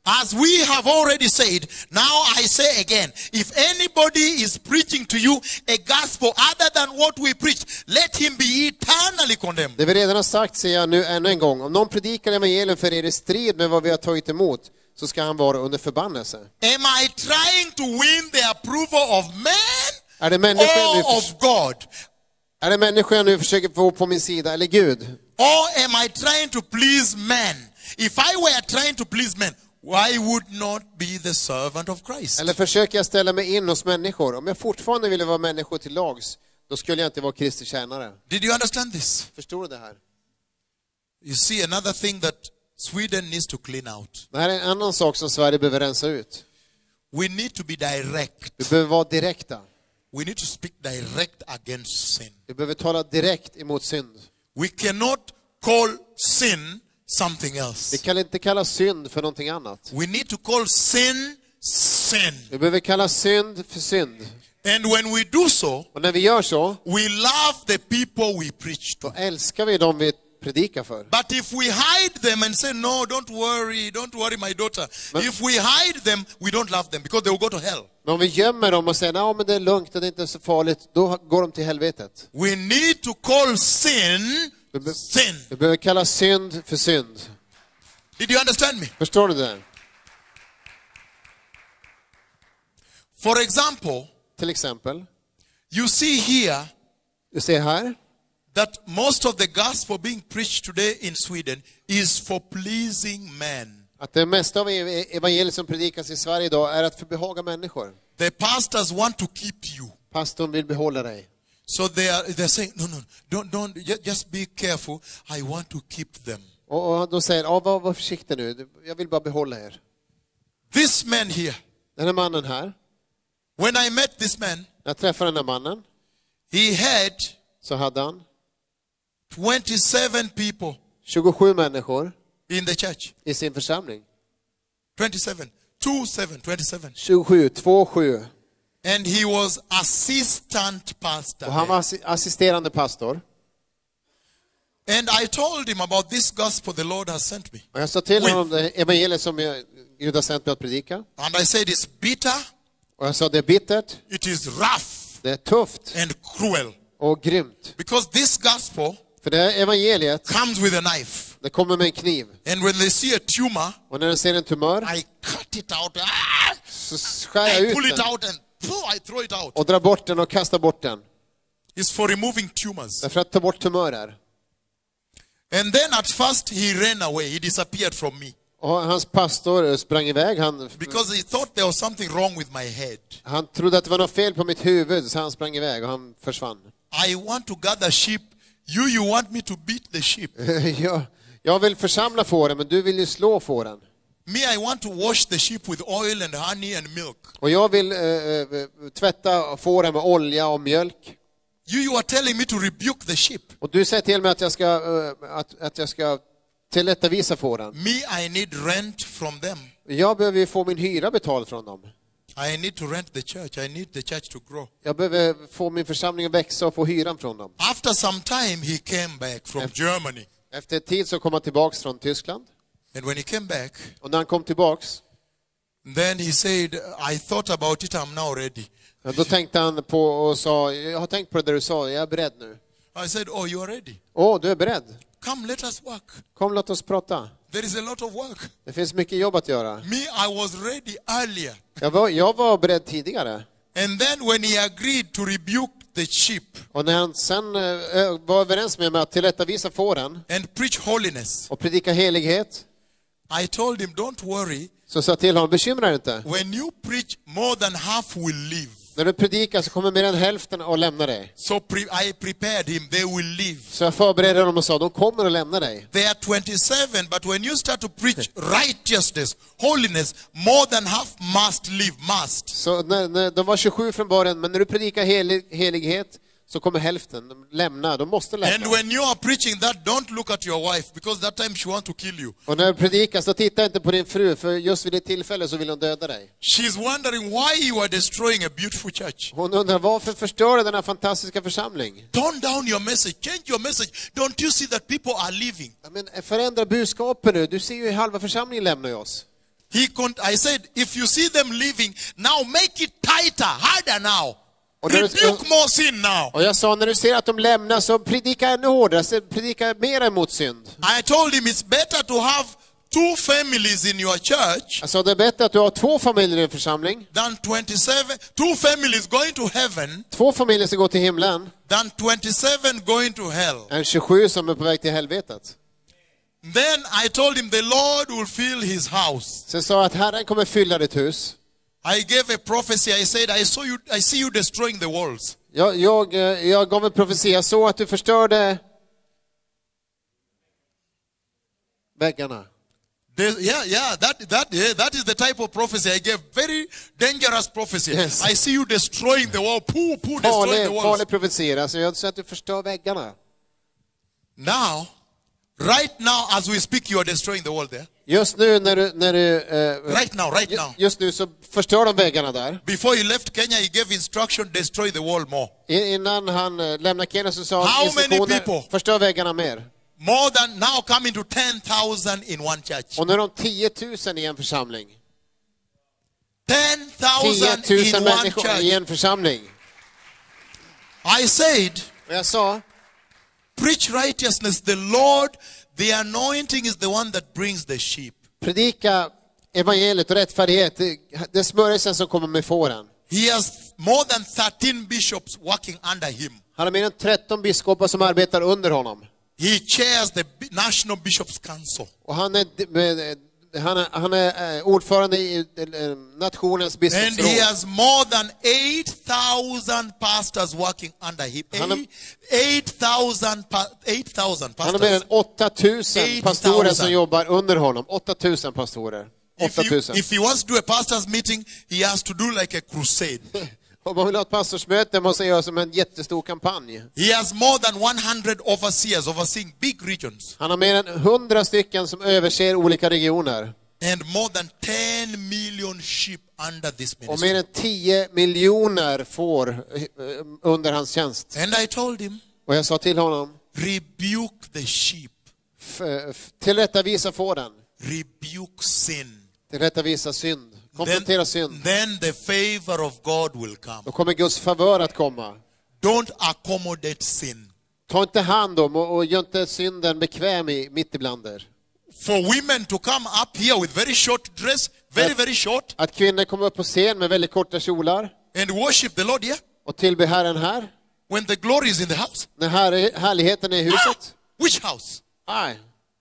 As we have already said, now I say again, if anybody is preaching to you a gospel other than what we preach, let him be eternally condemned. Det vi redan har sagt säger jag nu ännu en gång. Om någon predikar evangelium för er i strid med vad vi har tagit emot, så ska han vara under förbannelse. Am I trying to win the approval of man Är det människan or of God? Är det människan jag nu försöker få på min sida, eller Gud? Or am I trying to please man? If I were trying to please men, why would not be the servant of Christ? Eller försöker jag ställa mig in hos människor? Om jag fortfarande ville vara människor till lags, då skulle jag inte vara Kristi tjänare. Did you understand this? Förstår du det här? You see, another thing that Sweden needs to clean out. Det här är en annan sak som Sverige behöver rensa ut. We need to be direct. Vi behöver vara direkta. We need to speak direct against sin. Vi behöver tala direkt emot synd. We cannot call sin something else. Vi kan inte kalla synd för någonting annat. We need to call sin, sin. Vi behöver kalla synd för synd. And when we do so, Och när vi gör så, we love the people we preach to. då älskar vi dem vi predikar för. But if we hide them and say, no, don't worry my daughter. If we hide them, we don't love them because they will go to hell. Men om vi gömmer dem och säger, nej men det är lugnt, det är inte så farligt, då går de till helvetet. We need to call sin, sin. Vi behöver kalla synd för synd. Did you understand me? Förstår du det? For example, Till exempel, you see here du ser här, that most of the gospel being preached today in Sweden is for pleasing men. att det mesta av evangeliet som predikas i Sverige idag är att förbehaga människor. The pastors want to keep you. Pastorn vill behålla dig. So they're saying, no, don't, just be careful. I want to keep them. Och de säger, var försiktig nu, jag vill bara behålla er. This man here, Den här mannen här, when I met this man, när jag träffade den här mannen, he had så hade han 27 people 27 människor in the church. i sin församling. 27. 27. 27. And he was assistant pastor. Och han var assisterande pastor. And I told him about this gospel the Lord has sent me. Och jag sa till honom det evangeliet som Gud har sänt mig att predika. And I said it's bitter, Och jag sa det är bittert, it is rough det är tufft and cruel. och grymt. Because this gospel För det här evangeliet, comes with a knife. det kommer med en kniv. And when they see a tumor, Och när de ser en tumör, I cut it out. så skär jag I ut pull it den out and I throw it out. och drar bort den och kastar bort den. It's for removing tumors. Därför att ta bort tumörer. And then at first he ran away. He disappeared from me. Och hans pastor sprang iväg. Because he thought there was something wrong with my head. Han trodde att det var något fel på mitt huvud, så han sprang iväg och han försvann. I want to gather sheep. You want me to beat the sheep. Jag vill församla fåren, men du vill ju slå fåren. Me, I want to wash the sheep with oil and honey and milk. Och jag vill tvätta fåren med olja och mjölk. You are telling me to rebuke the sheep. Och du säger till mig att jag ska tillrättavisa fåren. Me, I need rent from them. Jag behöver ju få min hyra betald från dem. I need to rent the church. I need the church to grow. Jag behöver få min församling att växa och få hyran från dem. After some time, he came back from Germany. Efter ett tid så kom han tillbaks från Tyskland. And when he came back, Och när han kom tillbaks, then he said, I thought about it, I'm now ready. då tänkte han på och sa, jag har tänkt på det du sa, jag är beredd nu. I said, oh, you are ready. Du är beredd. Come, let us work. Kom, låt oss prata. There is a lot of work. Det finns mycket jobb att göra. Me, I was ready earlier. Jag var beredd tidigare. And then when he agreed to rebuke the sheep Och när han sen var överens med mig att tillrättavisa fåren and preach holiness, och predika helighet, I told him, don't worry. så sa jag till honom, bekymra dig inte. When you preach, more than half will leave. När du predikar så kommer mer än hälften att lämna dig. So I prepared him, they will leave. Så jag förberedde dem och sa, de kommer att lämna dig. They are 27, but when you start to preach righteousness, holiness, more than half must leave, must. Så när de var 27 från början, men när du predikar helighet så kommer hälften lämna, de måste lämna. And when you are preaching that, don't look at your wife, because that time she wants to kill you. Och när du predikar så titta inte på din fru, för just vid det tillfället så vill hon döda dig. She's wondering why you are destroying a beautiful church. Hon undrar, varför förstör du den här fantastiska församling? Tone down your message, change your message. Don't you see that people are leaving? Men förändra budskapet nu, du ser ju halva församlingen lämnar oss. I said, if you see them leaving, now make it tighter, harder now. Och när du- Rebuke more sin now. Och jag sa, när du ser att de lämnar så predika ännu hårdare, så predika mer emot synd. I told him it's better to have 2 families in your church Jag sa, det är bättre att du har 2 familjer i en församling. than 2 families going to heaven 2 familjer som går till himlen, than 27 going to hell. än 27 som är på väg till helvetet. Then I told him the Lord will fill his house. Sen sa jag att Herren kommer fylla ditt hus. I gave a prophecy. I said, I see you destroying the walls. Jag gav en profetia så att du förstörde väggarna. That is the type of prophecy I gave. Very dangerous prophecy. Yes. I see you destroying the wall. Destroying the walls. Farlig profetia. Så jag sa att du förstör väggarna. Now, right now, as we speak, you are destroying the wall there. Just nu Right now. just nu så förstör de väggarna där. Before he left Kenya, he gave instruction, destroy the wall more. Innan han lämnade Kenya så sa han How many instruktioner, people? förstör väggarna mer. More than now coming to 10,000 in one church. Och nu är de 10 000 i en församling. 10,000 10 000 in one människor i church. en församling. I said, Och jag sa, preach righteousness. The Lord, the anointing is the one that brings the sheep. predika evangeliet och rättfärdighet. Det är smörjelsen som kommer med fåren. He has more than 13 bishops working under him. Han har mer än 13 biskopar som arbetar under honom. He chairs the National Bishops Council. Och han är ordförande i nationens And he biskopsråd. has more than 8,000 pastors working under him. 8,000 Han har mer än pastors. 8 000 pastorer 8,000. som jobbar under honom. 8 000 pastorer. 8 000. If he wants to do a pastor's meeting, he has to do like a crusade. Om man vill ha ett pastorsmöte måste man göra som en jättestor kampanj. He has more than 100 overseers overseeing big regions. Han har mer än 100 stycken som överser olika regioner. And more than 10 million sheep under this Och ministry. mer än 10 miljoner får under hans tjänst. And I told him, Och jag sa till honom, rebuke the sheep. tillrättavisa fåren. Rebuke sin. Tillrättavisa synd. Konfrontera synd. Then the favor of God will come. Då kommer Guds favör att komma. Don't accommodate sin. Ta inte hand om och gör inte synden bekväm mitt ibland er. For women to come up here with very short dress, very short, Att kvinnor kommer upp på scen med väldigt korta kjolar and worship the Lord here, och tillbe Herren här. when the glory is in the house. När härligheten är i huset. Which house? Nej,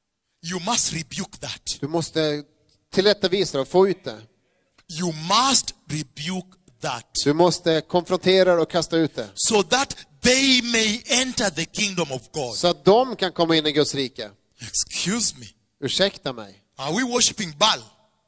You must rebuke that. du måste tillrättavisa och få ut det. You must rebuke that. Du måste konfrontera och kasta ut det. So that they may enter the kingdom of God. Så att de kan komma in i Guds rike. Excuse me. Ursäkta mig. Are we worshiping Baal?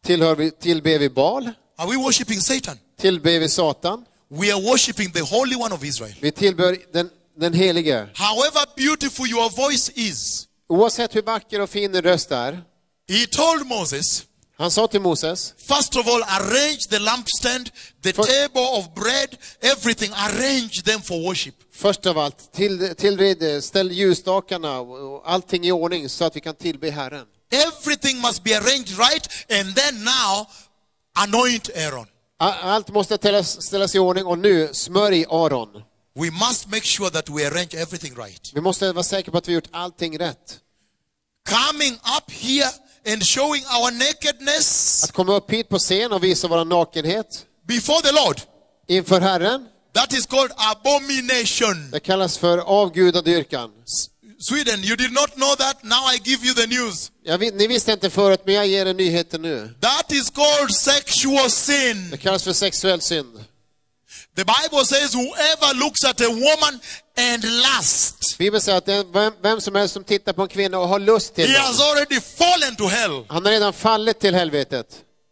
Tillber vi Baal? Are we worshiping Satan? Tillber vi Satan? We are worshiping the Holy One of Israel. Vi tillber den helige. However beautiful your voice is, Oavsett hur vacker och fin din röst är. he told Moses, Han sa till Moses, first of all, arrange the lampstand, the table of bread, everything. Arrange them for worship. först av allt, ställ ljusstakarna och allting i ordning så att vi kan tillbe Herren. Everything must be arranged right, and then now anoint Aaron. Allt måste ställas i ordning och nu smörj Aron. We must make sure that we arrange everything right. Vi måste vara säkra på att vi gjort allting rätt. Coming up here and showing our nakedness Att komma upp hit på scen och visa vår nakenhet before the Lord, inför Herren, that is called abomination. det kallas för avgudadyrkan. Sweden, you did not know that. Now I give you the news. Ni visste inte förut, men jag ger er nyheten nu. That is called sexual sin. Det kallas för sexuell synd. The Bible says whoever looks at a woman and lust, Bibeln säger att vem som helst som tittar på en kvinna och har lust till he den, has already fallen to hell. han har redan fallit till helvetet.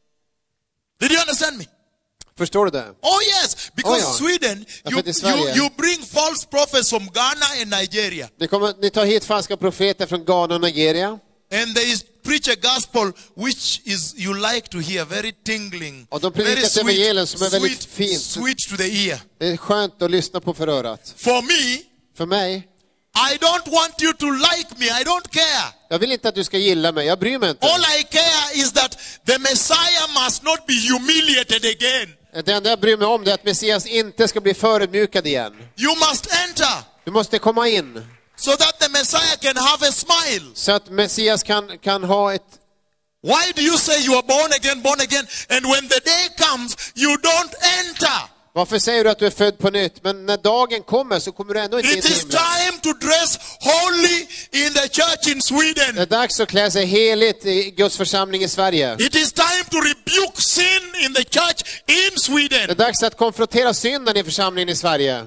Did you understand me? Förstår du det? Oh yes, because Oh, ja. Sweden, Därför att i Sverige- you bring false prophets from Ghana and Nigeria. Ni tar hit falska profeter från Ghana och Nigeria. And they preach a gospel which is you like to hear, very tingling, Och de predikar very ett evangelium som är väldigt fint. sweet to the ear. Det är skönt att lyssna på för örat. For me, För mig, I don't want you to like me. I don't care. Jag vill inte att du ska gilla mig, jag bryr mig inte. All I care is that the Messiah must not be humiliated again. Det enda jag bryr mig om är att Messias inte ska bli förödmjukad igen. You must enter Du måste komma in so that the Messiah can have a smile. så att Messias kan ha ett... Why do you say you are born again, and when the day comes, you don't enter? Varför säger du att du är född på nytt? Men när dagen kommer så kommer du ändå inte in It till is himlen. time to dress holy in the church in Det Sweden. är dags att klä sig heligt i Guds församling i Sverige. It is time to rebuke sin in the church in Det är Sweden. dags att konfrontera synden i församlingen i Sverige.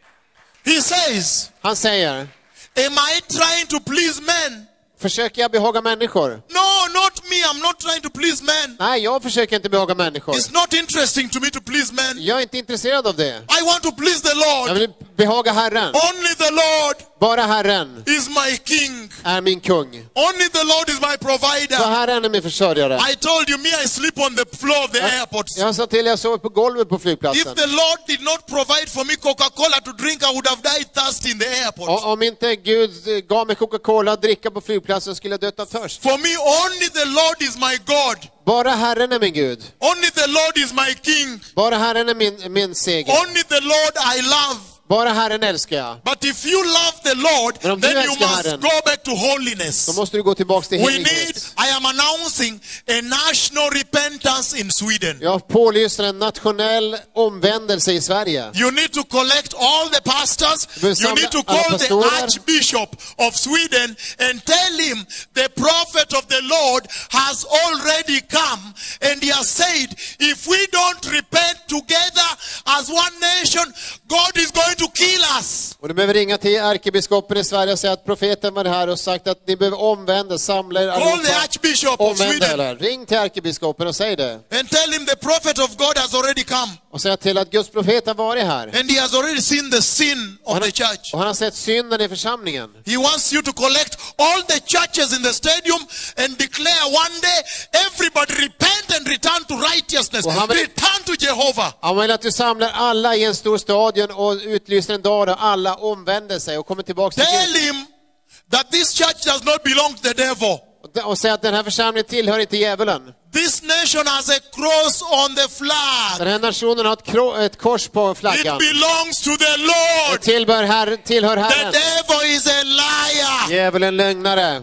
He says, Han säger, am I trying to please men? försöker jag behaga människor? No, not me. I'm not trying to please men. Nej, jag försöker inte behaga människor. It's not interesting to me to please men. Jag är inte intresserad av det. I want to please the Jag Lord. vill behaga Herren. Only the Lord Bara Herren is my king. är min kung. Only the Lord is my Så provider. Herren är min försörjare. I told you, I sleep on the floor of the airport. Jag sa till jag sov på golvet på If flygplatsen. the Lord did not provide for me Coca-Cola to drink, I would have died thirsty in the airport. Om inte Gud gav mig Coca-Cola att dricka på flygplatsen skulle jag dött av törst. For me, only the Lord is my God. Bara Herren är min Gud. Only the Lord is my king. Bara Herren är min seger. Only the Lord I love. Bara Herren älskar jag. But if you love the Lord, Men om du then you älskar must Herren, go back to holiness. Då måste du gå tillbaka till We need, helighet. I am announcing a national repentance in Sweden. Jag pålyser en nationell omvändelse i Sverige. You need to collect all the pastors. You need to call the Archbishop of Sweden and tell him the prophet of the Lord has already come. And he has said, if we don't repent together as one nation, God is going to kill us. Och du behöver ringa till ärkebiskopen i Sverige och säga att profeten var här och sagt att ni behöver omvända, samla er Call the allihopa. Archbishop of Omvända Sweden er. Ring till ärkebiskopen och säg det. and tell him the prophet of God has already come. Och säg till att Guds profet har varit här. And he has already seen the sin of the church. Och han har sett synden i församlingen. He wants you to collect all the churches in the stadium and declare one day, everybody repent and return to righteousness. Return to Jehovah. Han vill att du samlar alla i en stor stadion och utlyser en dag där alla omvänder sig och kommer tillbaka till Tell Gud. him that this church does not belong to the devil. Och säga att den här församlingen tillhör inte djävulen. This nation has a cross on the flag. Den här nationen har ett kors på It flaggan. belongs to the Det Lord. tillhör The Herren. devil is a liar. Djävulen lögnare.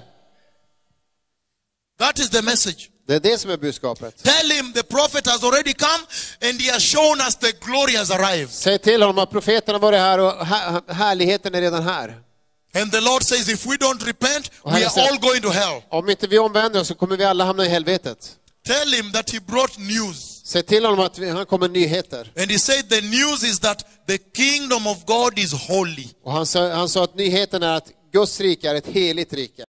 That is the message. Det är det som är budskapet. Tell him the prophet has already come and he has shown us the glory has arrived. Säg till honom att profeten har varit här och härligheten är redan här. And the Lord says, if we don't repent, we are all going to hell. Om inte vi omvänder oss så kommer vi alla hamna i helvetet. Tell him that he brought news. Säg till honom att han kommer nyheter. And he said the news is that the kingdom of God is holy. Och han sa att nyheten är att Guds rike är ett heligt rike.